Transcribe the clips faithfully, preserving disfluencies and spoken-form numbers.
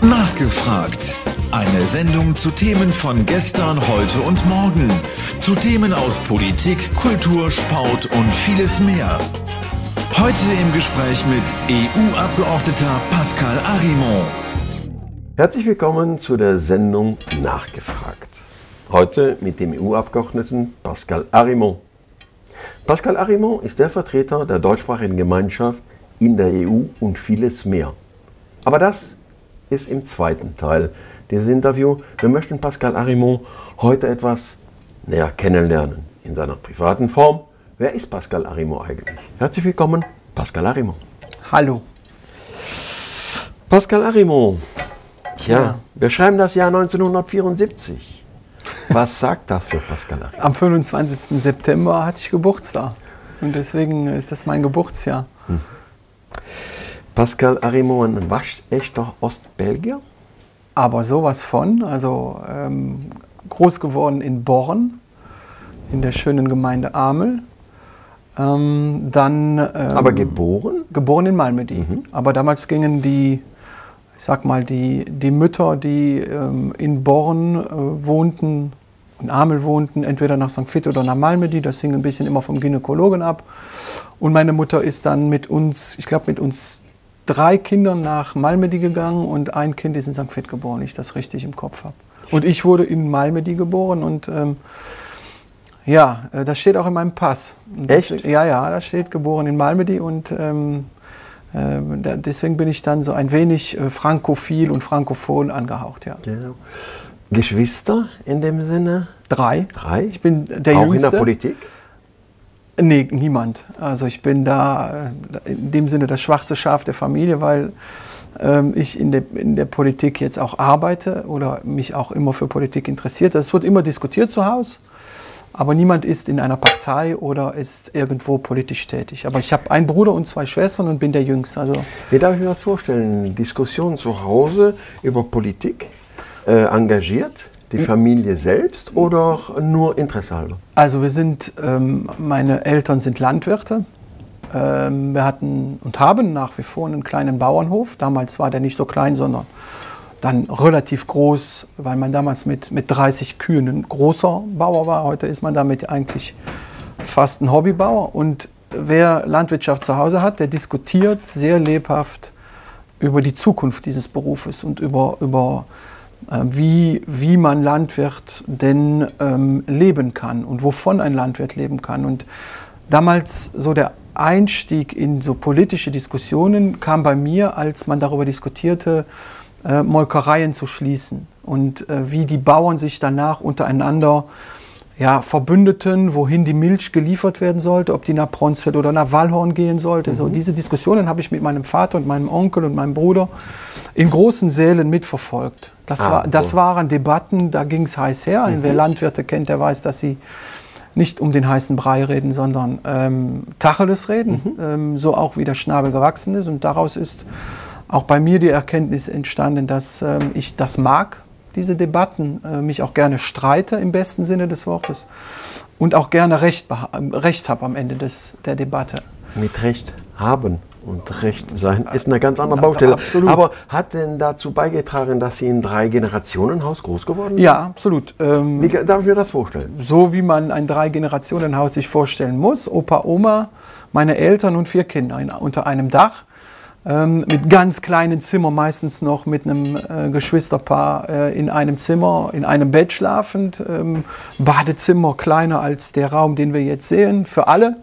Nachgefragt. Eine Sendung zu Themen von gestern, heute und morgen. Zu Themen aus Politik, Kultur, Sport und vieles mehr. Heute im Gespräch mit E U-Abgeordneter Pascal Arimont. Herzlich willkommen zu der Sendung Nachgefragt. Heute mit dem E U-Abgeordneten Pascal Arimont. Pascal Arimont ist der Vertreter der deutschsprachigen Gemeinschaft in der E U und vieles mehr. Aber das ist im zweiten Teil dieses Interviews. Wir möchten Pascal Arimont heute etwas näher kennenlernen, in seiner privaten Form. Wer ist Pascal Arimont eigentlich? Herzlich willkommen, Pascal Arimont. Hallo. Pascal Arimont, tja, ja. Wir schreiben das Jahr neunzehnhundertvierundsiebzig. Was sagt das für Pascal Arimont? Am fünfundzwanzigsten September hatte ich Geburtstag und deswegen ist das mein Geburtsjahr. Hm. Pascal Arimont, ein waschechter Ostbelgier? Aber sowas von, also ähm, groß geworden in Born, in der schönen Gemeinde Amel. Ähm, dann, ähm, Aber geboren? Geboren in Malmedy. Mhm. Aber damals gingen die, ich sag mal, die, die Mütter, die ähm, in Born äh, wohnten, in Amel wohnten, entweder nach Sankt Vith oder nach Malmedy. Das hing ein bisschen immer vom Gynäkologen ab. Und meine Mutter ist dann mit uns, ich glaube mit uns drei Kindern nach Malmedy gegangen und ein Kind ist in Sankt Vith geboren, wenn ich das richtig im Kopf habe. Und ich wurde in Malmedy geboren und ähm, ja, das steht auch in meinem Pass. Echt? Deswegen, ja, ja, da steht geboren in Malmedy und ähm, äh, deswegen bin ich dann so ein wenig äh, frankophil und frankophon angehaucht. Ja. Genau. Geschwister in dem Sinne? Drei. Drei? Ich bin der Auch Jüngste. in der Politik? Nee, niemand. Also ich bin da in dem Sinne das schwarze Schaf der Familie, weil ähm, ich in der, in der Politik jetzt auch arbeite oder mich auch immer für Politik interessiert. Das wird immer diskutiert zu Hause, aber niemand ist in einer Partei oder ist irgendwo politisch tätig. Aber ich habe einen Bruder und zwei Schwestern und bin der Jüngste. Also wie darf ich mir das vorstellen? Diskussionen zu Hause über Politik, äh, engagiert? Die Familie selbst oder nur Interesse halber? Also wir sind, ähm, meine Eltern sind Landwirte. Ähm, wir hatten und haben nach wie vor einen kleinen Bauernhof. Damals war der nicht so klein, sondern dann relativ groß, weil man damals mit, mit dreißig Kühen ein großer Bauer war. Heute ist man damit eigentlich fast ein Hobbybauer. Und wer Landwirtschaft zu Hause hat, der diskutiert sehr lebhaft über die Zukunft dieses Berufes und über, über Wie, wie man Landwirt denn ähm, leben kann und wovon ein Landwirt leben kann. Und damals so der Einstieg in so politische Diskussionen kam bei mir, als man darüber diskutierte, äh, Molkereien zu schließen und äh, wie die Bauern sich danach untereinander ja, verbündeten, wohin die Milch geliefert werden sollte, ob die nach Bronsfeld oder nach Wallhorn gehen sollte. Mhm. So, diese Diskussionen habe ich mit meinem Vater und meinem Onkel und meinem Bruder in großen Sälen mitverfolgt. Das, ah, war, das waren Debatten, da ging es heiß her. Mhm. Wer Landwirte kennt, der weiß, dass sie nicht um den heißen Brei reden, sondern ähm, Tacheles reden, mhm. ähm, so auch wie der Schnabel gewachsen ist. Und daraus ist auch bei mir die Erkenntnis entstanden, dass ähm, ich das mag, diese Debatten, äh, mich auch gerne streite im besten Sinne des Wortes und auch gerne Recht, Recht habe am Ende des, der Debatte. Mit Recht haben und Recht sein ist eine ganz andere Baustelle. Absolut. Aber hat denn dazu beigetragen, dass Sie in Drei-Generationen-Haus groß geworden sind? Ja, absolut. Ähm, wie darf ich mir das vorstellen? So wie man ein Drei-Generationen-Haus sich vorstellen muss. Opa, Oma, meine Eltern und vier Kinder in, unter einem Dach. Ähm, mit ganz kleinen Zimmern, meistens noch mit einem äh, Geschwisterpaar äh, in einem Zimmer, in einem Bett schlafend. Ähm, Badezimmer kleiner als der Raum, den wir jetzt sehen, für alle.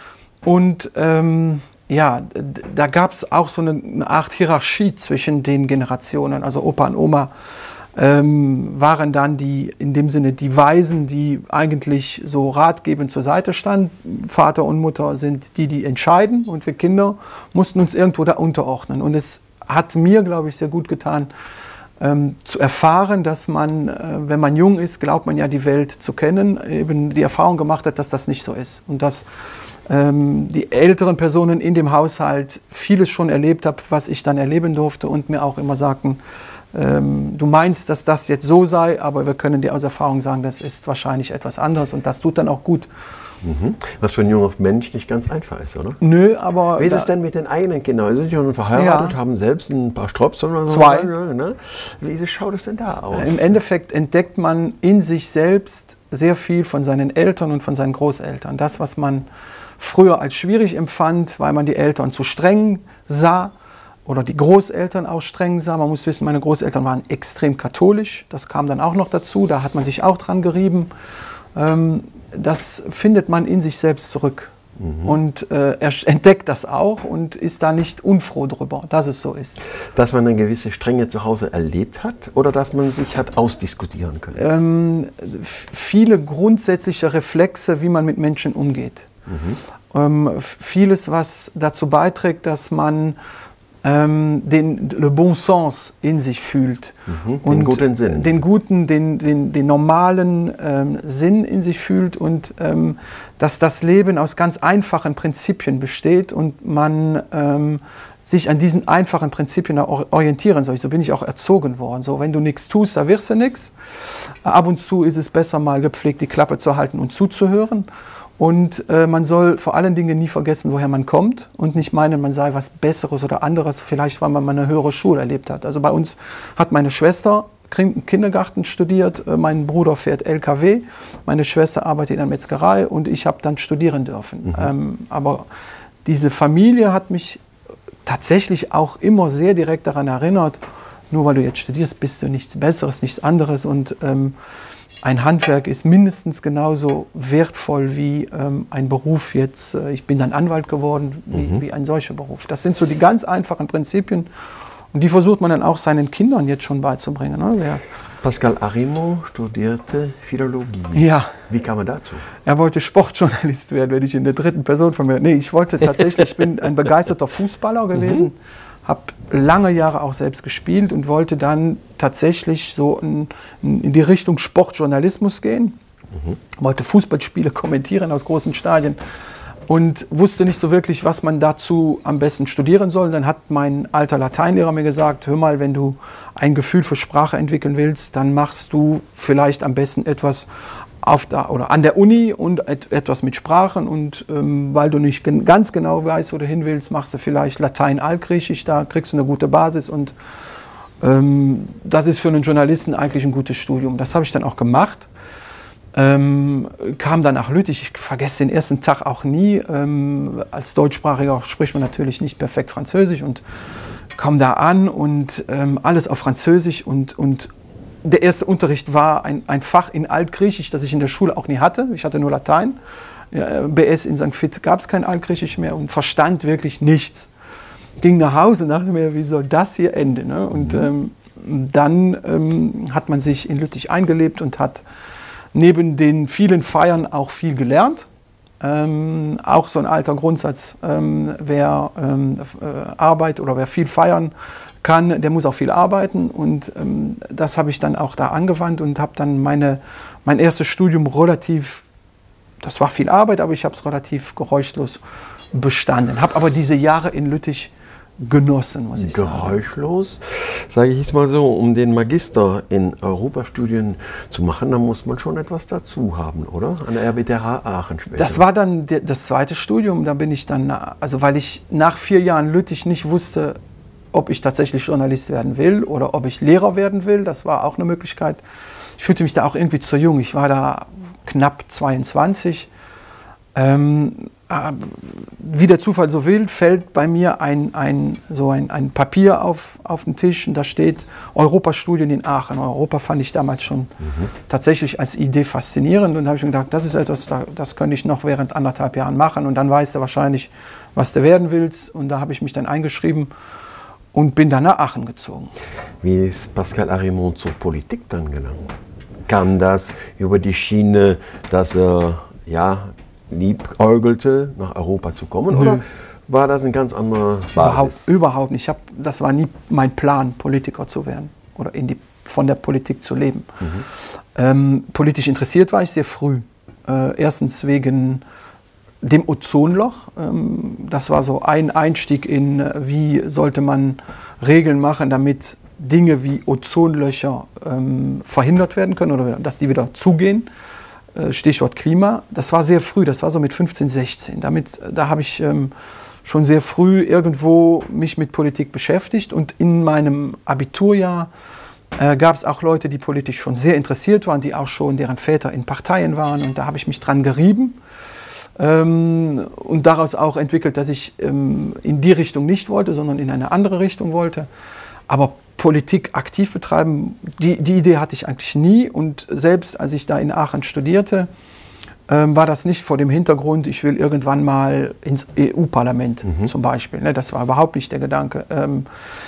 Und ähm, ja, da gab es auch so eine, eine Art Hierarchie zwischen den Generationen. Also Opa und Oma ähm, waren dann die, in dem Sinne die Weisen, die eigentlich so ratgebend zur Seite standen. Vater und Mutter sind die, die entscheiden und wir Kinder mussten uns irgendwo da unterordnen. Und es hat mir, glaube ich, sehr gut getan, ähm, zu erfahren, dass man, äh, wenn man jung ist, glaubt man ja die Welt zu kennen, eben die Erfahrung gemacht hat, dass das nicht so ist. Und dass ähm, die älteren Personen in dem Haushalt vieles schon erlebt haben, was ich dann erleben durfte und mir auch immer sagten, ähm, du meinst, dass das jetzt so sei, aber wir können dir aus Erfahrung sagen, das ist wahrscheinlich etwas anderes und das tut dann auch gut. Mhm. Was für ein junger Mensch nicht ganz einfach ist, oder? Nö, aber... Wie ist es denn mit den eigenen Kindern? Sie sind schon verheiratet, ja. haben selbst ein paar Stropsen oder so. Zwei. Ne? Wie schaut es denn da aus? Im Endeffekt entdeckt man in sich selbst sehr viel von seinen Eltern und von seinen Großeltern. Das, was man früher als schwierig empfand, weil man die Eltern zu streng sah oder die Großeltern auch streng sah. Man muss wissen, meine Großeltern waren extrem katholisch. Das kam dann auch noch dazu. Da hat man sich auch dran gerieben. Ähm, das findet man in sich selbst zurück. Mhm. Und äh, er entdeckt das auch und ist da nicht unfroh drüber, dass es so ist. Dass man eine gewisse Strenge zu Hause erlebt hat oder dass man sich hat ausdiskutieren können? Ähm, viele grundsätzliche Reflexe, wie man mit Menschen umgeht. Mhm. Ähm, vieles, was dazu beiträgt, dass man ähm, den le bon sens in sich fühlt. Mhm, und den guten Sinn. Den guten, den, den, den normalen ähm, Sinn in sich fühlt und ähm, dass das Leben aus ganz einfachen Prinzipien besteht und man ähm, sich an diesen einfachen Prinzipien orientieren soll. So bin ich auch erzogen worden. So, wenn du nichts tust, da wirst du nichts. Ab und zu ist es besser, mal gepflegt die Klappe zu halten und zuzuhören. Und äh, man soll vor allen Dingen nie vergessen, woher man kommt und nicht meinen, man sei was Besseres oder anderes, vielleicht weil man mal eine höhere Schule erlebt hat. Also bei uns hat meine Schwester Kindergarten studiert, äh, mein Bruder fährt L K W, meine Schwester arbeitet in der Metzgerei und ich habe dann studieren dürfen. Mhm. Ähm, aber diese Familie hat mich tatsächlich auch immer sehr direkt daran erinnert, nur weil du jetzt studierst, bist du nichts Besseres, nichts anderes und ähm, ein Handwerk ist mindestens genauso wertvoll wie ähm, ein Beruf jetzt, äh, ich bin dann Anwalt geworden, wie, mhm. wie ein solcher Beruf. Das sind so die ganz einfachen Prinzipien und die versucht man dann auch seinen Kindern jetzt schon beizubringen. Ne? Wer Pascal Arimont studierte Philologie. Ja. Wie kam er dazu? Er wollte Sportjournalist werden, wenn ich in der dritten Person von mir... Nee, ich wollte tatsächlich, ich bin ein begeisterter Fußballer gewesen. Mhm. Habe lange Jahre auch selbst gespielt und wollte dann tatsächlich so in, in die Richtung Sportjournalismus gehen. Mhm. Wollte Fußballspiele kommentieren aus großen Stadien und wusste nicht so wirklich, was man dazu am besten studieren soll. Dann hat mein alter Lateinlehrer mir gesagt, hör mal, wenn du ein Gefühl für Sprache entwickeln willst, dann machst du vielleicht am besten etwas auf der, oder an der Uni und et, etwas mit Sprachen und ähm, weil du nicht gen ganz genau weißt, wo du hin willst, machst du vielleicht Latein, Altgriechisch, da kriegst du eine gute Basis und ähm, das ist für einen Journalisten eigentlich ein gutes Studium. Das habe ich dann auch gemacht, ähm, kam dann nach Lüttich, ich vergesse den ersten Tag auch nie, ähm, als Deutschsprachiger spricht man natürlich nicht perfekt Französisch und kam da an und ähm, alles auf Französisch und, und der erste Unterricht war ein, ein Fach in Altgriechisch, das ich in der Schule auch nie hatte. Ich hatte nur Latein. Ja, B S in Sankt Vith gab es kein Altgriechisch mehr und verstand wirklich nichts. Ging nach Hause und dachte mir, wie soll das hier enden? Ne? Und ähm, dann ähm, hat man sich in Lüttich eingelebt und hat neben den vielen Feiern auch viel gelernt. Ähm, auch so ein alter Grundsatz, ähm, wer ähm, äh, Arbeit oder wer viel feiern kann, der muss auch viel arbeiten und ähm, das habe ich dann auch da angewandt und habe dann meine, mein erstes Studium relativ, das war viel Arbeit, aber ich habe es relativ geräuschlos bestanden. Habe aber diese Jahre in Lüttich genossen, muss ich sagen. Geräuschlos, sage ich jetzt mal so, um den Magister in Europastudien zu machen, da muss man schon etwas dazu haben, oder? An der R W T H Aachen später. Das war dann der, das zweite Studium, da bin ich dann, also weil ich nach vier Jahren Lüttich nicht wusste, ob ich tatsächlich Journalist werden will oder ob ich Lehrer werden will, das war auch eine Möglichkeit. Ich fühlte mich da auch irgendwie zu jung, ich war da knapp zweiundzwanzig. Ähm, äh, wie der Zufall so will, fällt bei mir ein, ein, so ein, ein Papier auf, auf den Tisch und da steht Europastudien in Aachen. Europa fand ich damals schon mhm. tatsächlich als Idee faszinierend und da habe ich mir gedacht, das ist etwas, das könnte ich noch während anderthalb Jahren machen und dann weißt du wahrscheinlich, was du werden willst und da habe ich mich dann eingeschrieben und bin dann nach Aachen gezogen. Wie ist Pascal Arimont zur Politik dann gelangt? Kam das über die Schiene, dass er ja, liebäugelte, nach Europa zu kommen? Nö. Oder war das ein ganz anderer Basis? Überhaupt, überhaupt nicht. Ich hab, das war nie mein Plan, Politiker zu werden oder in die, von der Politik zu leben. Mhm. Ähm, politisch interessiert war ich sehr früh. Äh, erstens wegen dem Ozonloch. Ähm, das war so ein Einstieg in, äh, wie sollte man Regeln machen, damit Dinge wie Ozonlöcher ähm, verhindert werden können oder dass die wieder zugehen. Stichwort Klima. Das war sehr früh, das war so mit fünfzehn, sechzehn. Damit, da habe ich ähm, schon sehr früh irgendwo mich mit Politik beschäftigt. Und in meinem Abiturjahr äh, gab es auch Leute, die politisch schon sehr interessiert waren, die auch schon, deren Väter in Parteien waren. Und da habe ich mich dran gerieben ähm, und daraus auch entwickelt, dass ich ähm, in die Richtung nicht wollte, sondern in eine andere Richtung wollte. Aber Politik aktiv betreiben, die, die Idee hatte ich eigentlich nie. Und selbst als ich da in Aachen studierte, ähm, war das nicht vor dem Hintergrund, ich will irgendwann mal ins E U-Parlament mhm. zum Beispiel. Ne? Das war überhaupt nicht der Gedanke. Ähm,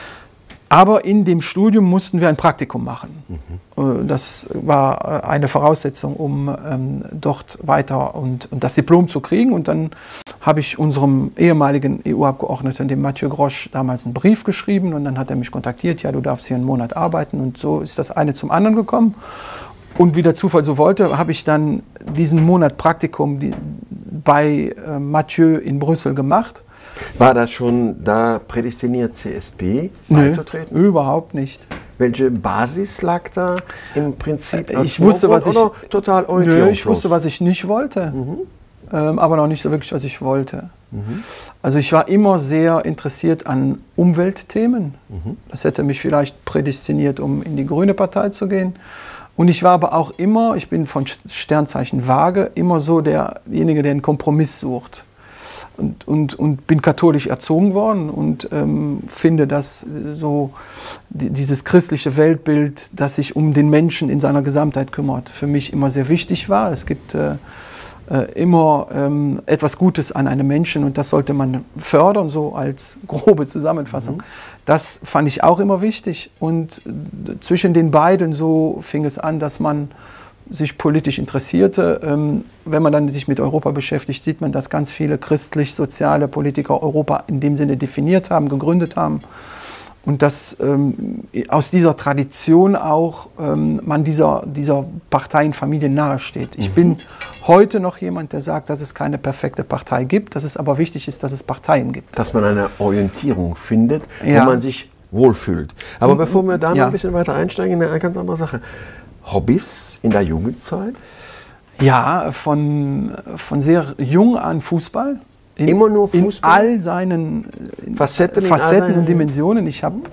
aber in dem Studium mussten wir ein Praktikum machen. Mhm. Das war eine Voraussetzung, um ähm, dort weiter und, und das Diplom zu kriegen. Und dann habe ich unserem ehemaligen E U-Abgeordneten, dem Mathieu Grosch, damals einen Brief geschrieben. Und dann hat er mich kontaktiert, ja, du darfst hier einen Monat arbeiten. Und so ist das eine zum anderen gekommen. Und wie der Zufall so wollte, habe ich dann diesen Monat Praktikum die, bei äh, Mathieu in Brüssel gemacht. War das schon da prädestiniert, C S P beizutreten? Nö, überhaupt nicht. Welche Basis lag da im Prinzip? Ich wusste, was ich, total nö, ich wusste, was ich nicht wollte, mhm. ähm, aber noch nicht so wirklich, was ich wollte. Mhm. Also ich war immer sehr interessiert an Umweltthemen. Mhm. Das hätte mich vielleicht prädestiniert, um in die Grüne Partei zu gehen. Und ich war aber auch immer, ich bin von Sternzeichen Waage, immer so derjenige, der einen Kompromiss sucht. Und, und, und bin katholisch erzogen worden und ähm, finde, dass so die, dieses christliche Weltbild, das sich um den Menschen in seiner Gesamtheit kümmert, für mich immer sehr wichtig war. Es gibt äh, äh, immer ähm, etwas Gutes an einem Menschen und das sollte man fördern, so als grobe Zusammenfassung. Mhm. Das fand ich auch immer wichtig und äh, zwischen den beiden so fing es an, dass man sich politisch interessierte. Ähm, wenn man dann sich mit Europa beschäftigt, sieht man, dass ganz viele christlich-soziale Politiker Europa in dem Sinne definiert haben, gegründet haben. Und dass ähm, aus dieser Tradition auch ähm, man dieser, dieser Parteienfamilie nahesteht. Ich mhm. bin heute noch jemand, der sagt, dass es keine perfekte Partei gibt, dass es aber wichtig ist, dass es Parteien gibt. Dass man eine Orientierung findet, ja. wo man sich wohlfühlt. Aber mhm. bevor wir da noch ja. ein bisschen weiter einsteigen, eine ganz andere Sache. Hobbys in der Jugendzeit? Ja, von, von sehr jung an Fußball. In, Immer nur Fußball? In all seinen Facetten, Facetten all seinen und Dimensionen. Ich habe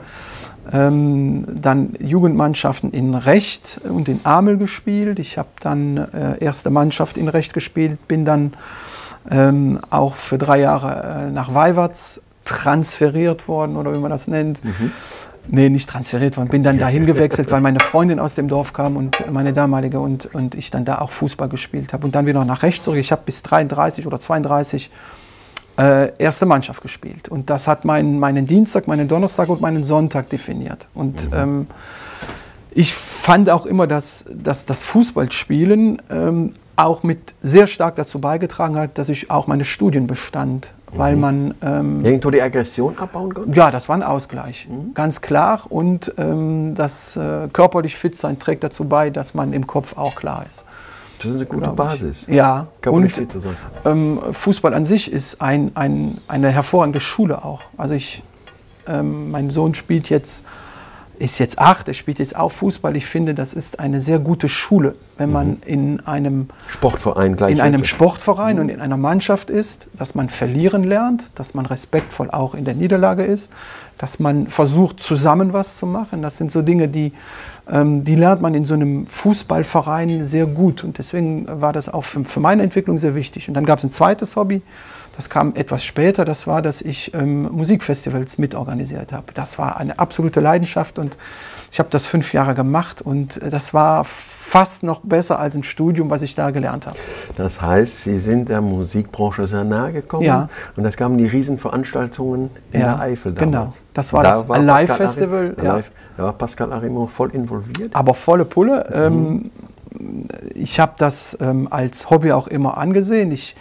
ähm, dann Jugendmannschaften in Recht und in Amel gespielt. Ich habe dann äh, erste Mannschaft in Recht gespielt, bin dann ähm, auch für drei Jahre äh, nach Weiwatz transferiert worden, oder wie man das nennt. Mhm. Nee, nicht transferiert worden, bin dann dahin gewechselt, weil meine Freundin aus dem Dorf kam und meine damalige und, und ich dann da auch Fußball gespielt habe. Und dann wieder nach rechts zurück. Ich habe bis dreiunddreißig oder zweiunddreißig äh, erste Mannschaft gespielt. Und das hat mein, meinen Dienstag, meinen Donnerstag und meinen Sonntag definiert. Und mhm. ähm, ich fand auch immer, dass, dass das Fußballspielen ähm, auch mit sehr stark dazu beigetragen hat, dass ich auch meine Studien bestand. Weil man ähm, irgendwo die Aggression abbauen konnte? Ja, das war ein Ausgleich, mhm. ganz klar. Und ähm, das äh, körperlich fit sein trägt dazu bei, dass man im Kopf auch klar ist. Das ist eine gute Basis. Ja, körperlich und fit zu sein. Ähm, Fußball an sich ist ein, ein, eine hervorragende Schule auch. Also ich, ähm, mein Sohn spielt jetzt, ist jetzt acht, er spielt jetzt auch Fußball. Ich finde, das ist eine sehr gute Schule, wenn man mhm. in einem Sportverein, gleich in einem Sportverein mhm. und in einer Mannschaft ist, dass man verlieren lernt, dass man respektvoll auch in der Niederlage ist, dass man versucht, zusammen was zu machen. Das sind so Dinge, die, ähm, die lernt man in so einem Fußballverein sehr gut. Und deswegen war das auch für, für meine Entwicklung sehr wichtig. Und dann gab es ein zweites Hobby. Das kam etwas später, das war, dass ich ähm, Musikfestivals mitorganisiert habe. Das war eine absolute Leidenschaft und ich habe das fünf Jahre gemacht und das war fast noch besser als ein Studium, was ich da gelernt habe. Das heißt, Sie sind der Musikbranche sehr nahe gekommen ja. und es kamen die Riesenveranstaltungen in ja, der Eifel damals. Genau, das war da das Live-Festival. Ja. Da war Pascal Arimont voll involviert? Aber volle Pulle. Mhm. Ähm, ich habe das ähm, als Hobby auch immer angesehen. Ich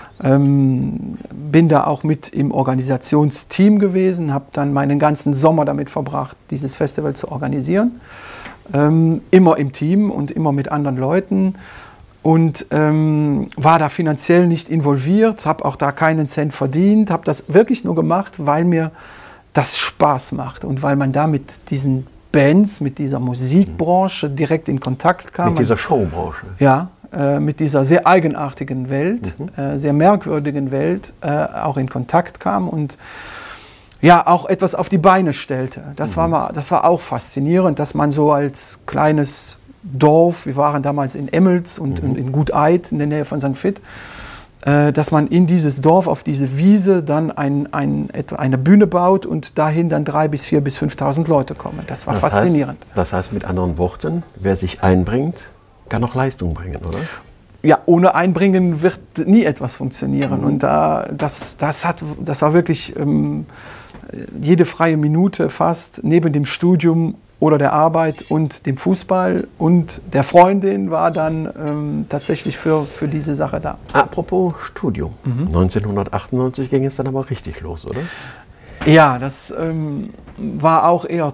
Ähm, bin da auch mit im Organisationsteam gewesen, habe dann meinen ganzen Sommer damit verbracht, dieses Festival zu organisieren. Ähm, immer im Team und immer mit anderen Leuten. Und ähm, war da finanziell nicht involviert, habe auch da keinen Cent verdient, habe das wirklich nur gemacht, weil mir das Spaß macht und weil man da mit diesen Bands, mit dieser Musikbranche direkt in Kontakt kam. Mit dieser Showbranche. Ja, äh, mit dieser sehr eigenartigen Welt, Mhm. äh, sehr merkwürdigen Welt äh, auch in Kontakt kam und ja, auch etwas auf die Beine stellte. Das, Mhm. war mal, das war auch faszinierend, dass man so als kleines Dorf, wir waren damals in Emmels und, Mhm. und in Guteid in der Nähe von Sankt Vith, äh, dass man in dieses Dorf, auf diese Wiese dann ein, ein, etwa eine Bühne baut und dahin dann drei bis vier bis fünftausend Leute kommen. Das war Das faszinierend. Heißt, das heißt mit anderen Worten, wer sich einbringt, kann auch Leistung bringen, oder? Ja, ohne Einbringen wird nie etwas funktionieren. Und da, das, das, hat, das war wirklich ähm, jede freie Minute fast neben dem Studium oder der Arbeit und dem Fußball und der Freundin war dann ähm, tatsächlich für, für diese Sache da. Apropos Studium. neunzehnhundertachtundneunzig ging es dann aber richtig los, oder? Ja, das ähm, war auch eher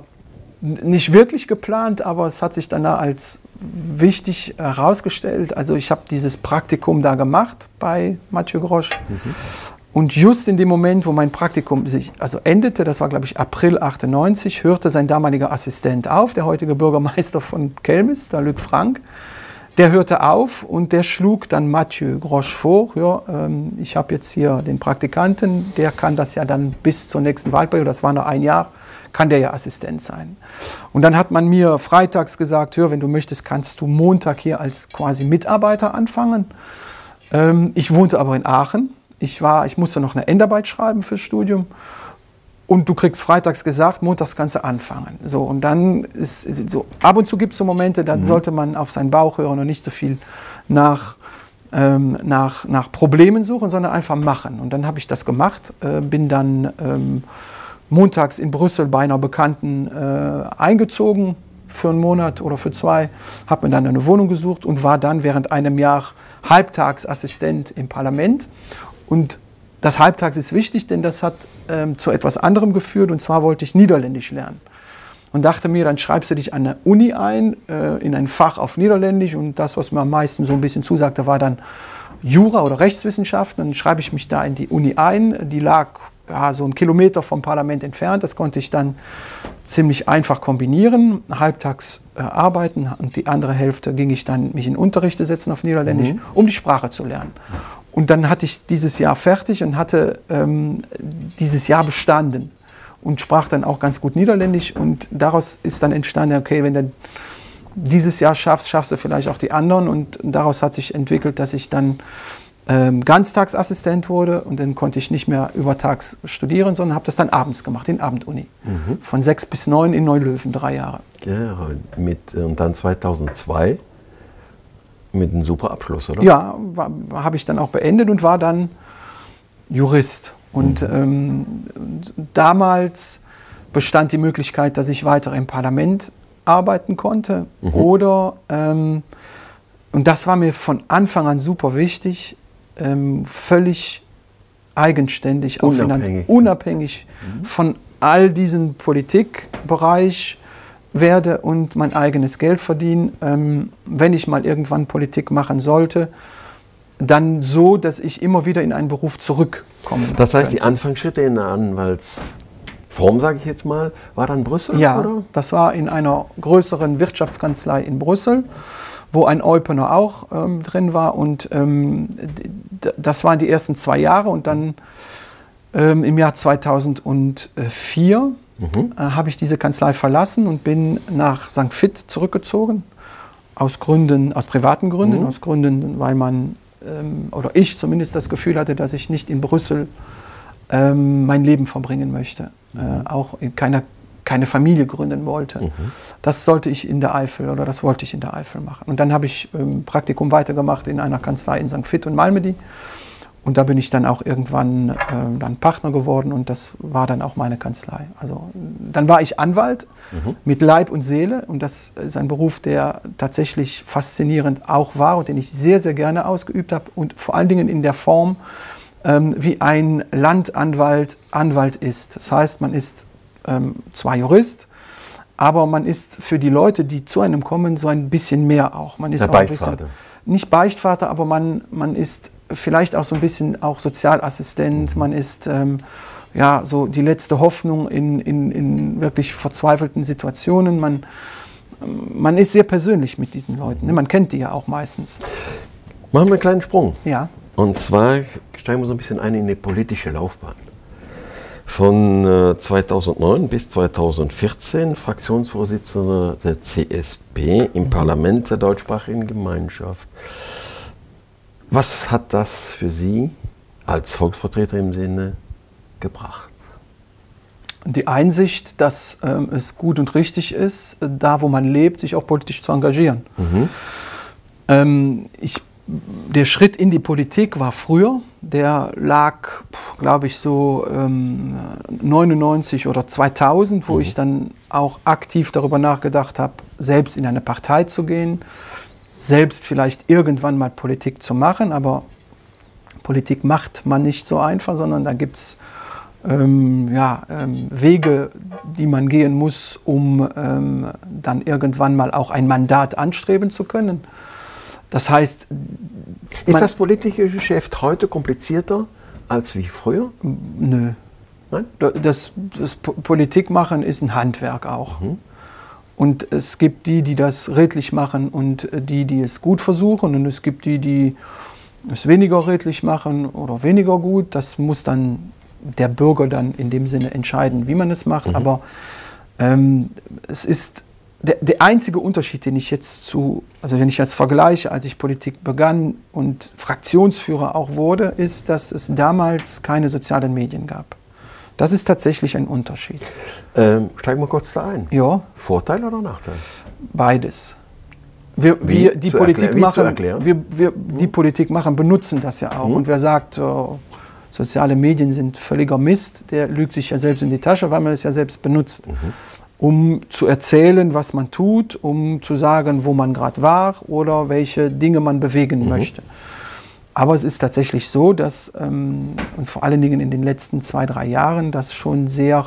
nicht wirklich geplant, aber es hat sich dann als wichtig herausgestellt. Also ich habe dieses Praktikum da gemacht bei Mathieu Grosch. Mhm. Und just in dem Moment, wo mein Praktikum sich also endete, das war glaube ich April achtundneunzig, hörte sein damaliger Assistent auf, der heutige Bürgermeister von Kelmis, der Luc Frank. Der hörte auf und der schlug dann Mathieu Grosch vor, ja, ähm, ich habe jetzt hier den Praktikanten, der kann das ja dann bis zur nächsten Wahlperiode, das war noch ein Jahr, kann der ja Assistent sein. Und dann hat man mir freitags gesagt, hör, wenn du möchtest, kannst du Montag hier als quasi Mitarbeiter anfangen. Ähm, ich wohnte aber in Aachen. Ich, war, ich musste noch eine Endarbeit schreiben fürs Studium. Und du kriegst freitags gesagt, montags kannst du anfangen. So, und dann ist so, ab und zu gibt es so Momente, da mhm. sollte man auf seinen Bauch hören und nicht so viel nach, ähm, nach, nach Problemen suchen, sondern einfach machen. Und dann habe ich das gemacht, äh, bin dann ähm, montags in Brüssel bei einer Bekannten äh, eingezogen für einen Monat oder für zwei, habe mir dann eine Wohnung gesucht und war dann während einem Jahr Halbtagsassistent im Parlament. Und das Halbtags ist wichtig, denn das hat ähm, zu etwas anderem geführt, und zwar wollte ich Niederländisch lernen. Und dachte mir, dann schreibst du dich an der Uni ein, äh, in ein Fach auf Niederländisch, und das, was mir am meisten so ein bisschen zusagte, war dann Jura oder Rechtswissenschaften. Dann schreibe ich mich da in die Uni ein, die lag ja, so einen Kilometer vom Parlament entfernt, das konnte ich dann ziemlich einfach kombinieren, halbtags äh, arbeiten, und die andere Hälfte ging ich dann mich in Unterrichte setzen auf Niederländisch, mhm. um die Sprache zu lernen. Und dann hatte ich dieses Jahr fertig und hatte ähm, dieses Jahr bestanden und sprach dann auch ganz gut Niederländisch, und daraus ist dann entstanden, okay, wenn du dieses Jahr schaffst, schaffst du vielleicht auch die anderen, und daraus hat sich entwickelt, dass ich dann ähm, Ganztagsassistent wurde, und dann konnte ich nicht mehr übertags studieren, sondern habe das dann abends gemacht, in Abenduni. Mhm. Von sechs bis neun in Neulöwen, drei Jahre. Ja, mit, und dann zweitausendzwei mit einem super Abschluss, oder? Ja, habe ich dann auch beendet und war dann Jurist. Und mhm. ähm, damals bestand die Möglichkeit, dass ich weiter im Parlament arbeiten konnte. Mhm. Oder, ähm, und das war mir von Anfang an super wichtig, ähm, völlig eigenständig, unabhängig, auch unabhängig mhm. von all diesen Politikbereich werde und mein eigenes Geld verdienen, ähm, wenn ich mal irgendwann Politik machen sollte, dann so, dass ich immer wieder in einen Beruf zurückkomme. Das heißt, könnte. Die Anfangsschritte in der Anwaltsform, sage ich jetzt mal, war dann Brüssel? Ja, oder? Das war in einer größeren Wirtschaftskanzlei in Brüssel, wo ein Eupener auch ähm, drin war, und ähm, das waren die ersten zwei Jahre, und dann ähm, im Jahr zweitausendvier Mhm. Äh, habe ich diese Kanzlei verlassen und bin nach Sankt Vith zurückgezogen, aus Gründen, aus privaten Gründen, mhm. aus Gründen, weil man, ähm, oder ich zumindest das Gefühl hatte, dass ich nicht in Brüssel ähm, mein Leben verbringen möchte, mhm. äh, auch in keine, keine Familie gründen wollte. Mhm. Das sollte ich in der Eifel, oder das wollte ich in der Eifel machen. Und dann habe ich ähm, Praktikum weitergemacht in einer Kanzlei in Sankt Vith und Malmedy. Und da bin ich dann auch irgendwann äh, dann Partner geworden, und das war dann auch meine Kanzlei. Also dann war ich Anwalt mhm. mit Leib und Seele, und das ist ein Beruf, der tatsächlich faszinierend auch war und den ich sehr, sehr gerne ausgeübt habe, und vor allen Dingen in der Form, ähm, wie ein Landanwalt Anwalt ist. Das heißt, man ist ähm, zwar Jurist, aber man ist für die Leute, die zu einem kommen, so ein bisschen mehr auch. Man ist der auch ein Beichtvater. bisschen, nicht Beichtvater, aber man, man ist vielleicht auch so ein bisschen auch Sozialassistent, man ist ähm, ja, so die letzte Hoffnung in, in, in wirklich verzweifelten Situationen. Man, man ist sehr persönlich mit diesen Leuten. Ne? Man kennt die ja auch meistens. Machen wir einen kleinen Sprung. Ja. Und zwar steigen wir so ein bisschen ein in die politische Laufbahn. Von äh, zweitausendneun bis zweitausendvierzehn Fraktionsvorsitzender der C S P im Parlament der deutschsprachigen Gemeinschaft. Was hat das für Sie als Volksvertreter im Sinne gebracht? Die Einsicht, dass ähm, es gut und richtig ist, da wo man lebt, sich auch politisch zu engagieren. Mhm. Ähm, ich, der Schritt in die Politik war früher, der lag, glaube ich, so ähm, neunundneunzig oder zweitausend, wo mhm. ich dann auch aktiv darüber nachgedacht habe, selbst in eine Partei zu gehen, selbst vielleicht irgendwann mal Politik zu machen, aber Politik macht man nicht so einfach, sondern da gibt es ähm, ja, ähm, Wege, die man gehen muss, um ähm, dann irgendwann mal auch ein Mandat anstreben zu können. Das heißt... Ist das politische Geschäft heute komplizierter als wie früher? Nö. Nein? Das, das Politik machen ist ein Handwerk auch. Mhm. Und es gibt die, die das redlich machen und die, die es gut versuchen. Und es gibt die, die es weniger redlich machen oder weniger gut. Das muss dann der Bürger dann in dem Sinne entscheiden, wie man es macht. Mhm. Aber ähm, es ist der, der einzige Unterschied, den ich jetzt zu, also wenn ich jetzt vergleiche, als ich Politik begann und Fraktionsführer auch wurde, ist, dass es damals keine sozialen Medien gab. Das ist tatsächlich ein Unterschied. Ähm, steigen wir kurz da ein. Ja. Vorteil oder Nachteil? Beides. Wir, wie wir die zu Politik machen, erklären? wir, wir die mhm. Politik machen, benutzen das ja auch. Mhm. Und wer sagt, oh, soziale Medien sind völliger Mist, der lügt sich ja selbst in die Tasche, weil man es ja selbst benutzt. Mhm. Um zu erzählen, was man tut, um zu sagen, wo man gerade war oder welche Dinge man bewegen mhm. möchte. Aber es ist tatsächlich so, dass, ähm, und vor allen Dingen in den letzten zwei, drei Jahren, das schon sehr,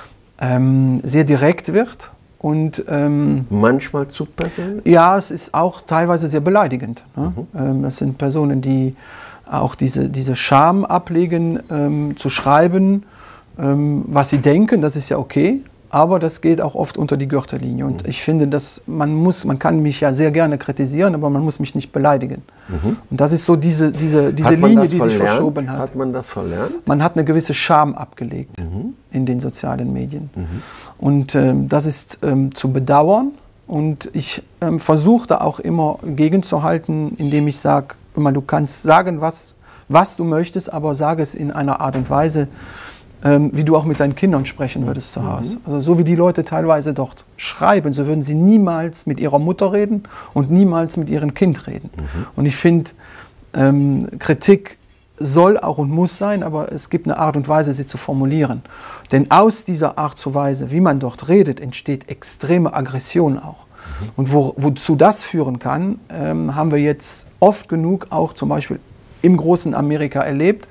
ähm, sehr direkt wird. Und, ähm, manchmal zu persönlich? Ja, es ist auch teilweise sehr beleidigend. Ne? Mhm. Ähm, das sind Personen, die auch diese, diese Scham ablegen, ähm, zu schreiben, ähm, was sie denken, das ist ja okay. Aber das geht auch oft unter die Gürtellinie. Und mhm. ich finde, dass man muss, man kann mich ja sehr gerne kritisieren, aber man muss mich nicht beleidigen. Mhm. Und das ist so diese, diese, diese Linie, die verlernt? sich verschoben hat. Hat man das verlernt? Man hat eine gewisse Scham abgelegt mhm. in den sozialen Medien. Mhm. Und ähm, das ist ähm, zu bedauern. Und ich ähm, versuche da auch immer gegenzuhalten, indem ich sage, immer, du kannst sagen, was, was du möchtest, aber sage es in einer Art und Weise, Ähm, wie du auch mit deinen Kindern sprechen würdest zu Hause. Mhm. Also so wie die Leute teilweise dort schreiben, so würden sie niemals mit ihrer Mutter reden und niemals mit ihrem Kind reden. Mhm. Und ich finde, ähm, Kritik soll auch und muss sein, aber es gibt eine Art und Weise, sie zu formulieren. Denn aus dieser Art und Weise, wie man dort redet, entsteht extreme Aggression auch. Mhm. Und wo, wozu das führen kann, ähm, haben wir jetzt oft genug auch zum Beispiel im großen Amerika erlebt.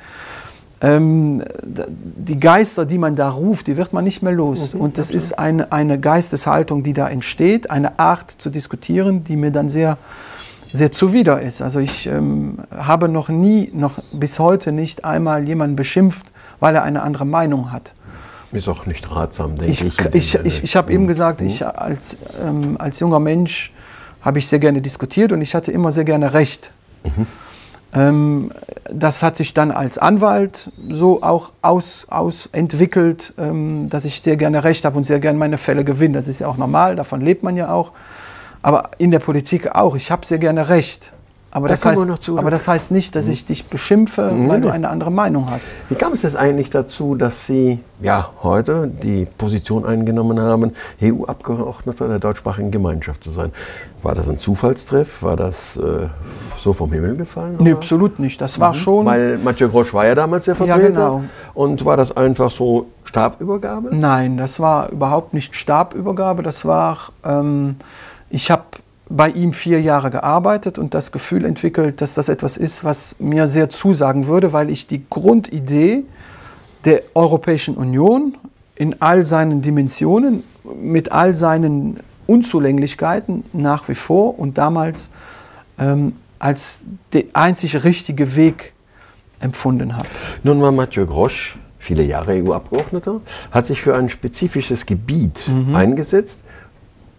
Ähm, die Geister, die man da ruft, die wird man nicht mehr los. Mhm, und das ist eine, eine Geisteshaltung, die da entsteht, eine Art zu diskutieren, die mir dann sehr, sehr zuwider ist. Also ich ähm, habe noch nie, noch bis heute nicht einmal jemanden beschimpft, weil er eine andere Meinung hat. Ist auch nicht ratsam, denke ich. Ich, ich, ich, ich habe mhm. eben gesagt, ich als, ähm, als junger Mensch habe ich sehr gerne diskutiert und ich hatte immer sehr gerne Recht. Mhm. Ähm, das hat sich dann als Anwalt so auch aus, aus entwickelt, ähm, dass ich sehr gerne Recht habe und sehr gerne meine Fälle gewinne. Das ist ja auch normal, davon lebt man ja auch. Aber in der Politik auch, ich habe sehr gerne Recht. Aber, da das heißt, zu, aber das heißt nicht, dass mhm. ich dich beschimpfe, mhm. weil du eine andere Meinung hast. Wie kam es jetzt eigentlich dazu, dass Sie ja, heute die Position eingenommen haben, E U-Abgeordneter der deutschsprachigen Gemeinschaft zu sein? War das ein Zufallstreff? War das äh, so vom Himmel gefallen? Nee, absolut nicht. Das war mhm. schon... Weil Mathieu Grosch war ja damals der Vertreter. Ja, genau. Und war das einfach so Stabübergabe? Nein, das war überhaupt nicht Stabübergabe. Das war... Ähm, ich habe bei ihm vier Jahre gearbeitet und das Gefühl entwickelt, dass das etwas ist, was mir sehr zusagen würde, weil ich die Grundidee der Europäischen Union in all seinen Dimensionen, mit all seinen Unzulänglichkeiten nach wie vor und damals ähm, als der einzig richtige Weg empfunden habe. Nun war Mathieu Grosch viele Jahre E U-Abgeordneter, hat sich für ein spezifisches Gebiet mhm. eingesetzt.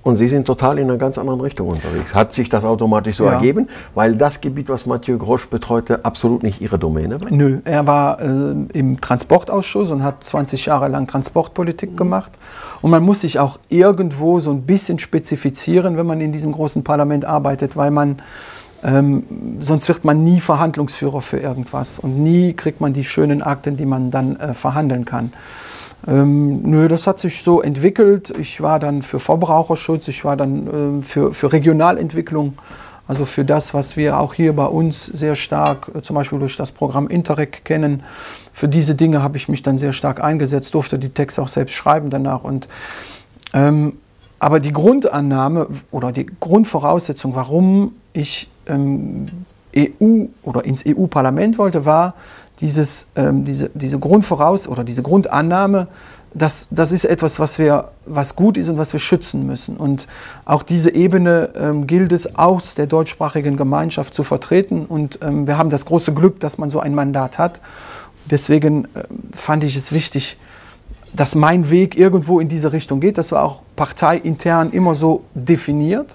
Und Sie sind total in einer ganz anderen Richtung unterwegs. Hat sich das automatisch so ja. ergeben, weil das Gebiet, was Mathieu Grosch betreute, absolut nicht Ihre Domäne war? Nö, er war äh, im Transportausschuss und hat zwanzig Jahre lang Transportpolitik mhm. gemacht. Und man muss sich auch irgendwo so ein bisschen spezifizieren, wenn man in diesem großen Parlament arbeitet, weil man, ähm, sonst wird man nie Verhandlungsführer für irgendwas und nie kriegt man die schönen Akten, die man dann äh, verhandeln kann. Ähm, nö, das hat sich so entwickelt. Ich war dann für Verbraucherschutz, ich war dann äh, für, für Regionalentwicklung, also für das, was wir auch hier bei uns sehr stark, äh, zum Beispiel durch das Programm Interreg kennen. Für diese Dinge habe ich mich dann sehr stark eingesetzt, durfte die Texte auch selbst schreiben danach. Und, ähm, aber die Grundannahme oder die Grundvoraussetzung, warum ich ähm, E U oder ins E U-Parlament wollte, war, Dieses, ähm, diese, diese Grundvoraus- oder diese Grundannahme, das, das ist etwas, was, wir, was gut ist und was wir schützen müssen. Und auch diese Ebene ähm, gilt es aus der deutschsprachigen Gemeinschaft zu vertreten. Und ähm, wir haben das große Glück, dass man so ein Mandat hat. Deswegen äh, fand ich es wichtig, dass mein Weg irgendwo in diese Richtung geht. Das war auch parteiintern immer so definiert.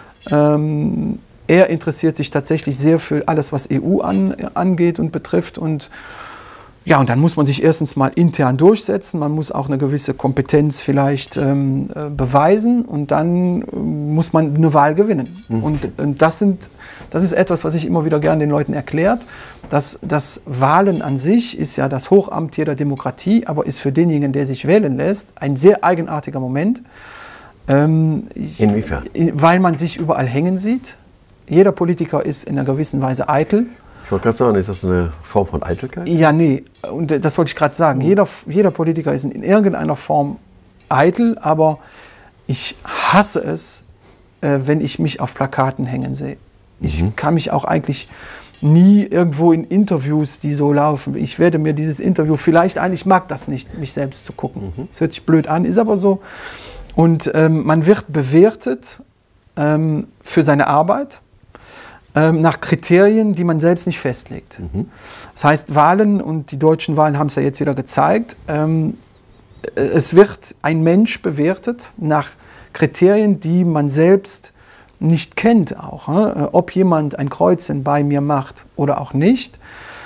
Ähm, Er interessiert sich tatsächlich sehr für alles, was E U an, angeht und betrifft. Und ja, und dann muss man sich erstens mal intern durchsetzen. Man muss auch eine gewisse Kompetenz vielleicht ähm, beweisen. Und dann äh, muss man eine Wahl gewinnen. Mhm. Und, und das, sind, das ist etwas, was ich immer wieder gerne den Leuten erklärt. Dass, dass Wahlen an sich ist ja das Hochamt jeder Demokratie, aber ist für denjenigen, der sich wählen lässt, ein sehr eigenartiger Moment. Ähm, ich, Inwiefern? Weil man sich überall hängen sieht. Jeder Politiker ist in einer gewissen Weise eitel. Ich wollte gerade sagen, ist das eine Form von Eitelkeit? Ja, nee, und das wollte ich gerade sagen. Mhm. Jeder, jeder Politiker ist in irgendeiner Form eitel, aber ich hasse es, äh, wenn ich mich auf Plakaten hängen sehe. Mhm. Ich kann mich auch eigentlich nie irgendwo in Interviews, die so laufen. Ich werde mir dieses Interview vielleicht ein, ich mag das nicht, mich selbst zu gucken. Es mhm. hört sich blöd an, ist aber so. Und ähm, man wird bewertet ähm, für seine Arbeit. Nach Kriterien, die man selbst nicht festlegt. Mhm. Das heißt, Wahlen, und die deutschen Wahlen haben es ja jetzt wieder gezeigt, ähm, es wird ein Mensch bewertet nach Kriterien, die man selbst nicht kennt auch. Äh? Ob jemand ein Kreuzchen bei mir macht oder auch nicht,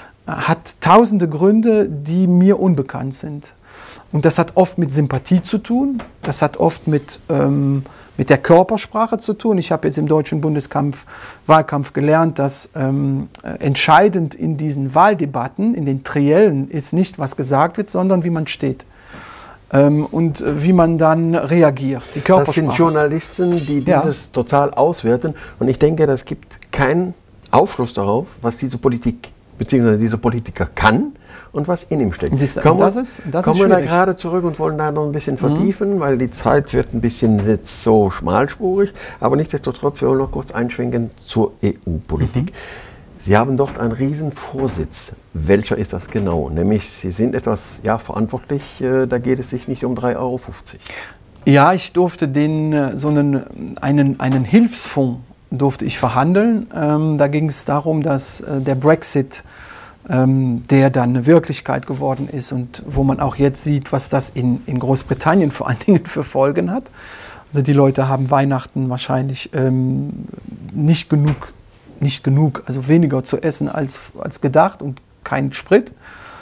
hat tausende Gründe, die mir unbekannt sind. Und das hat oft mit Sympathie zu tun, das hat oft mit, ähm, mit der Körpersprache zu tun. Ich habe jetzt im deutschen Bundeswahlkampf Wahlkampf gelernt, dass ähm, entscheidend in diesen Wahldebatten, in den Triellen, ist nicht, was gesagt wird, sondern wie man steht. Ähm, und wie man dann reagiert. Die Körpersprache. Das sind Journalisten, die dieses ja. total auswerten. Und ich denke, das gibt keinen Aufschluss darauf, was diese Politik bzw. dieser Politiker kann und was in ihm steckt. Das, kommen das ist, das kommen ist wir da gerade zurück und wollen da noch ein bisschen vertiefen, mhm. weil die Zeit wird ein bisschen jetzt so schmalspurig, aber nichtsdestotrotz, wir wollen noch kurz einschwenken zur E U-Politik. Mhm. Sie haben dort einen riesen Vorsitz. Welcher ist das genau? Nämlich, Sie sind etwas ja, verantwortlich, da geht es sich nicht um drei Euro fünfzig. Ja, ich durfte den, so einen, einen, einen Hilfsfonds durfte ich verhandeln. Ähm, da ging es darum, dass äh, der Brexit, ähm, der dann eine Wirklichkeit geworden ist und wo man auch jetzt sieht, was das in, in Großbritannien vor allen Dingen für Folgen hat. Also die Leute haben Weihnachten wahrscheinlich ähm, nicht genug, nicht genug, also weniger zu essen als, als gedacht und kein Sprit.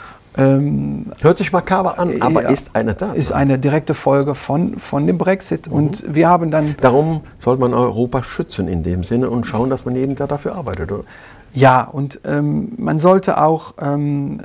Ähm, Hört sich makaber an, aber ja, ist eine Tatsache. Ist eine direkte Folge von, von dem Brexit. Mhm. Und wir haben dann... Darum sollte man Europa schützen in dem Sinne und schauen, dass man jeden Tag dafür arbeitet, oder? Ja, und ähm, man sollte auch ähm,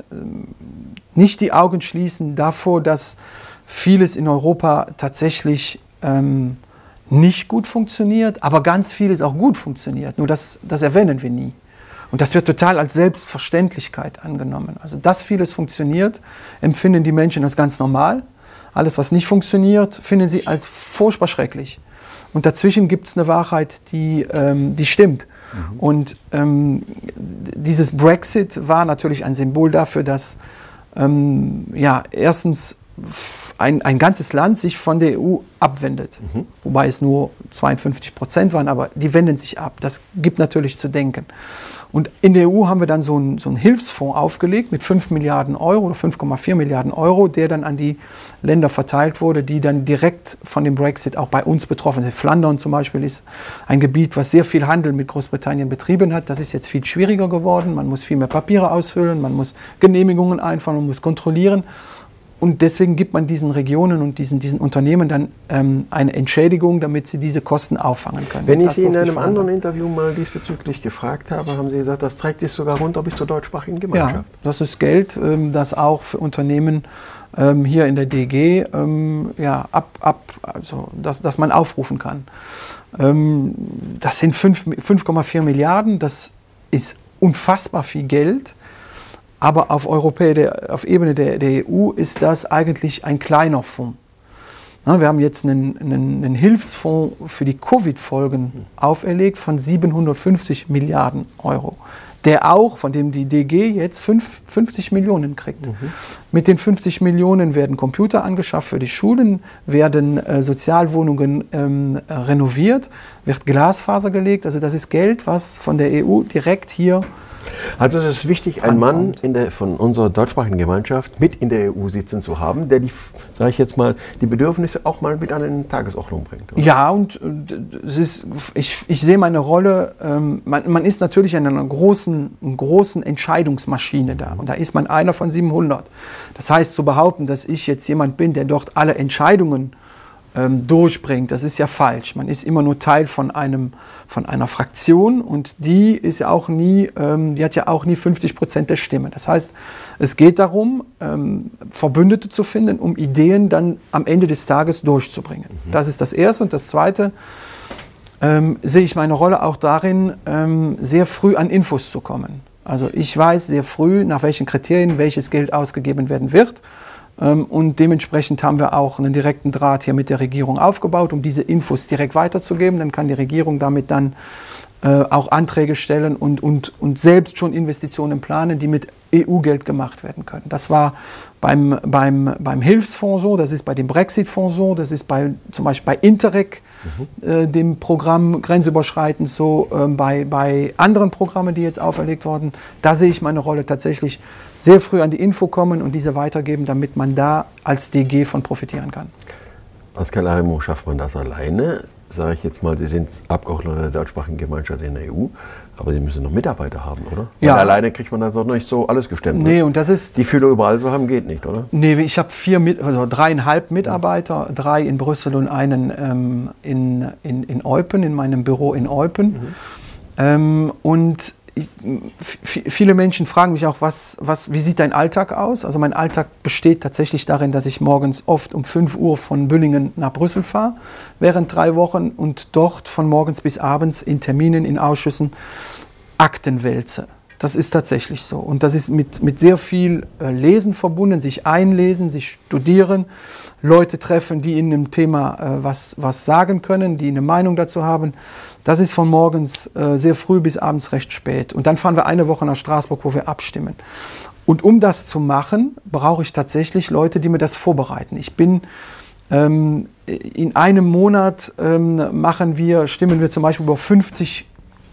nicht die Augen schließen davor, dass vieles in Europa tatsächlich ähm, nicht gut funktioniert, aber ganz vieles auch gut funktioniert. Nur das, das erwähnen wir nie. Und das wird total als Selbstverständlichkeit angenommen. Also, dass vieles funktioniert, empfinden die Menschen als ganz normal. Alles, was nicht funktioniert, finden sie als furchtbar schrecklich. Und dazwischen gibt es eine Wahrheit, die, ähm, die stimmt. Mhm. Und ähm, dieses Brexit war natürlich ein Symbol dafür, dass ähm, ja, erstens ein, ein ganzes Land sich von der E U abwendet. Mhm. Wobei es nur zweiundfünfzig Prozent waren, aber die wenden sich ab. Das gibt natürlich zu denken. Und in der E U haben wir dann so einen, so einen Hilfsfonds aufgelegt mit fünf Milliarden Euro oder fünf Komma vier Milliarden Euro, der dann an die Länder verteilt wurde, die dann direkt von dem Brexit auch bei uns betroffen sind. Flandern zum Beispiel ist ein Gebiet, was sehr viel Handel mit Großbritannien betrieben hat. Das ist jetzt viel schwieriger geworden. Man muss viel mehr Papiere ausfüllen, man muss Genehmigungen einfahren, man muss kontrollieren. Und deswegen gibt man diesen Regionen und diesen, diesen Unternehmen dann ähm, eine Entschädigung, damit sie diese Kosten auffangen können. Wenn ich Sie in einem anderen Interview mal diesbezüglich gefragt habe, haben Sie gesagt, das trägt sich sogar runter bis zur deutschsprachigen Gemeinschaft. Ja, das ist Geld, ähm, das auch für Unternehmen ähm, hier in der D G ähm, ja, ab, ab, also das, das man aufrufen kann. Ähm, das sind fünf Komma vier Milliarden, das ist unfassbar viel Geld. Aber auf, Europä der, auf Ebene der, der E U ist das eigentlich ein kleiner Fonds. Ja, wir haben jetzt einen, einen, einen Hilfsfonds für die Covid-Folgen auferlegt von siebenhundertfünfzig Milliarden Euro, der auch, von dem die D G jetzt fünfzig Millionen kriegt. Mhm. Mit den fünfzig Millionen werden Computer angeschafft für die Schulen, werden äh, Sozialwohnungen ähm, renoviert, wird Glasfaser gelegt. Also das ist Geld, was von der E U direkt hier Also es ist wichtig, einen Mann in der, von unserer deutschsprachigen Gemeinschaft mit in der E U sitzen zu haben, der die, sage ich jetzt mal, die Bedürfnisse auch mal mit an eine Tagesordnung bringt. Oder? Ja, und es ist, ich, ich sehe meine Rolle, ähm, man, man ist natürlich in einer großen, großen Entscheidungsmaschine da. Und da ist man einer von siebenhundert. Das heißt, zu behaupten, dass ich jetzt jemand bin, der dort alle Entscheidungen ähm, durchbringt, das ist ja falsch. Man ist immer nur Teil von einem von einer Fraktion und die ist ja auch nie, ähm, die hat ja auch nie fünfzig Prozent der Stimme. Das heißt, es geht darum, ähm, Verbündete zu finden, um Ideen dann am Ende des Tages durchzubringen. Mhm. Das ist das Erste. Und das Zweite, ähm, sehe ich meine Rolle auch darin, ähm, sehr früh an Infos zu kommen. Also ich weiß sehr früh, nach welchen Kriterien welches Geld ausgegeben werden wird. Und dementsprechend haben wir auch einen direkten Draht hier mit der Regierung aufgebaut, um diese Infos direkt weiterzugeben. Dann kann die Regierung damit dann äh, auch Anträge stellen und, und, und selbst schon Investitionen planen, die mit E U-Geld gemacht werden können. Das war beim, beim, beim Hilfsfonds so, das ist bei dem Brexit-Fonds so, das ist bei, zum Beispiel bei Interreg, mhm. äh, dem Programm grenzüberschreitend so, äh, bei, bei anderen Programmen, die jetzt auferlegt wurden. Da sehe ich meine Rolle tatsächlich sehr früh an die Info kommen und diese weitergeben, damit man da als D G von profitieren kann. Pascal Arimont, schafft man das alleine? Sage ich jetzt mal, Sie sind Abgeordneter der deutschsprachigen Gemeinschaft in der E U, aber Sie müssen noch Mitarbeiter haben, oder? Ja. Weil alleine kriegt man das doch nicht so alles gestemmt. Nee, ne? und das ist... Die Fühler überall so haben, geht nicht, oder? Nee, ich habe vier, also dreieinhalb Mitarbeiter, drei in Brüssel und einen ähm, in, in, in Eupen, in meinem Büro in Eupen. Mhm. Ähm, und Ich, viele Menschen fragen mich auch, was, was, wie sieht dein Alltag aus? Also mein Alltag besteht tatsächlich darin, dass ich morgens oft um fünf Uhr von Büllingen nach Brüssel fahre, während drei Wochen und dort von morgens bis abends in Terminen, in Ausschüssen Akten wälze. Das ist tatsächlich so. Und das ist mit, mit sehr viel äh, Lesen verbunden, sich einlesen, sich studieren, Leute treffen, die in einem Thema äh, was, was sagen können, die eine Meinung dazu haben. Das ist von morgens äh, sehr früh bis abends recht spät. Und dann fahren wir eine Woche nach Straßburg, wo wir abstimmen. Und um das zu machen, brauche ich tatsächlich Leute, die mir das vorbereiten. Ich bin ähm, in einem Monat ähm, machen wir, stimmen wir zum Beispiel über fünfzig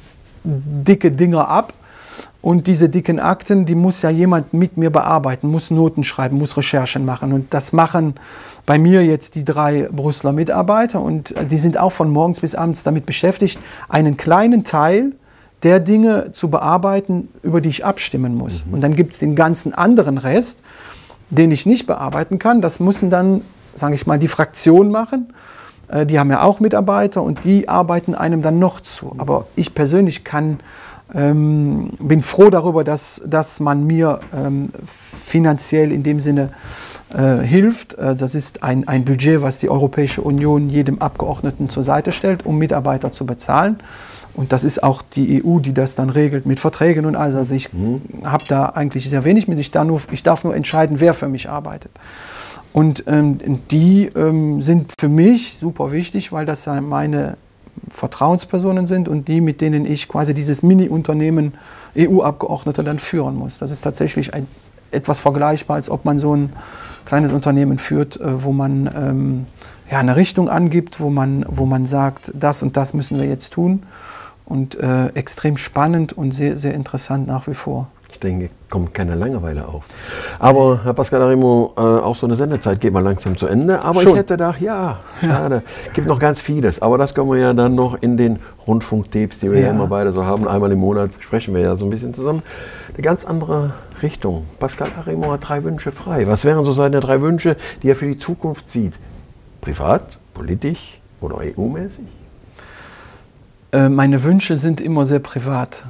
dicke Dinger ab. Und diese dicken Akten, die muss ja jemand mit mir bearbeiten, muss Noten schreiben, muss Recherchen machen. Und das machen bei mir jetzt die drei Brüsseler Mitarbeiter. Und die sind auch von morgens bis abends damit beschäftigt, einen kleinen Teil der Dinge zu bearbeiten, über die ich abstimmen muss. Mhm. Und dann gibt es den ganzen anderen Rest, den ich nicht bearbeiten kann. Das müssen dann, sage ich mal, die Fraktionen machen. Die haben ja auch Mitarbeiter und die arbeiten einem dann noch zu. Aber ich persönlich kann... Ähm, bin froh darüber, dass, dass man mir ähm, finanziell in dem Sinne äh, hilft. Äh, das ist ein, ein Budget, was die Europäische Union jedem Abgeordneten zur Seite stellt, um Mitarbeiter zu bezahlen. Und das ist auch die E U, die das dann regelt mit Verträgen und alles. Also ich mhm. habe da eigentlich sehr wenig mit. Ich darf, nur, ich darf nur entscheiden, wer für mich arbeitet. Und ähm, die ähm, sind für mich super wichtig, weil das meine Vertrauenspersonen sind und die, mit denen ich quasi dieses Mini-Unternehmen E U-Abgeordneter dann führen muss. Das ist tatsächlich ein etwas vergleichbar, als ob man so ein kleines Unternehmen führt, äh, wo man ähm, ja, eine Richtung angibt, wo man, wo man sagt, das und das müssen wir jetzt tun. Und äh, extrem spannend und sehr, sehr interessant nach wie vor. Ich denke, kommt keine Langeweile auf. Aber Herr Pascal Arimont, äh, auch so eine Sendezeit geht mal langsam zu Ende. Aber Schon. ich hätte gedacht, ja, schade. Ja. Gibt noch ganz vieles. Aber das können wir ja dann noch in den Rundfunktipps, die wir ja. ja immer beide so haben. Einmal im Monat sprechen wir ja so ein bisschen zusammen. Eine ganz andere Richtung. Pascal Arimont hat drei Wünsche frei. Was wären so seine drei Wünsche, die er für die Zukunft sieht? Privat, politisch oder E U-mäßig? Äh, meine Wünsche sind immer sehr privat.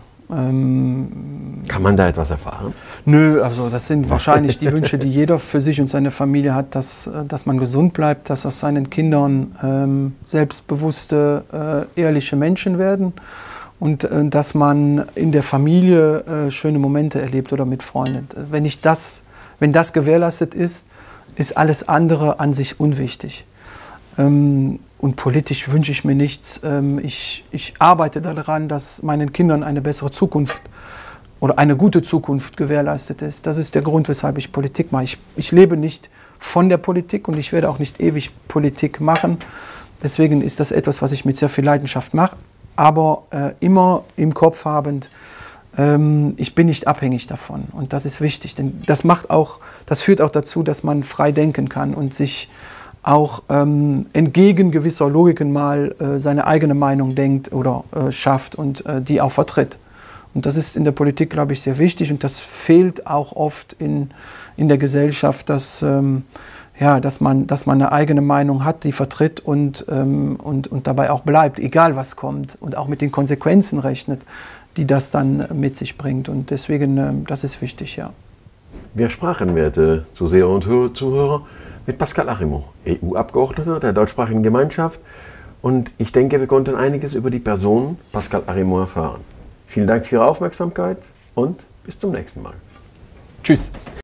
Ähm, Kann man da etwas erfahren? Nö, also das sind wahrscheinlich die Wünsche, die jeder für sich und seine Familie hat, dass, dass man gesund bleibt, dass aus seinen Kindern ähm, selbstbewusste, äh, ehrliche Menschen werden und äh, dass man in der Familie äh, schöne Momente erlebt oder mit Freunden. Wenn, ich das, wenn das gewährleistet ist, ist alles andere an sich unwichtig. Ähm, Und politisch wünsche ich mir nichts. Ich, ich arbeite daran, dass meinen Kindern eine bessere Zukunft oder eine gute Zukunft gewährleistet ist. Das ist der Grund, weshalb ich Politik mache. Ich, ich lebe nicht von der Politik und ich werde auch nicht ewig Politik machen. Deswegen ist das etwas, was ich mit sehr viel Leidenschaft mache, aber äh, immer im Kopf habend, ähm, ich bin nicht abhängig davon. Und das ist wichtig, denn das macht auch, das führt auch dazu, dass man frei denken kann und sich auch ähm, entgegen gewisser Logiken mal äh, seine eigene Meinung denkt oder äh, schafft und äh, die auch vertritt. Und das ist in der Politik, glaube ich, sehr wichtig und das fehlt auch oft in, in der Gesellschaft, dass, ähm, ja, dass, man, dass man eine eigene Meinung hat, die vertritt und, ähm, und, und dabei auch bleibt, egal was kommt und auch mit den Konsequenzen rechnet, die das dann mit sich bringt. Und deswegen, äh, das ist wichtig, ja. Wir sprachen, werte Zuseher und Zuhörer, mit Pascal Arimont, E U-Abgeordneter der deutschsprachigen Gemeinschaft. Und ich denke, wir konnten einiges über die Person Pascal Arimont erfahren. Vielen Dank für Ihre Aufmerksamkeit und bis zum nächsten Mal. Tschüss.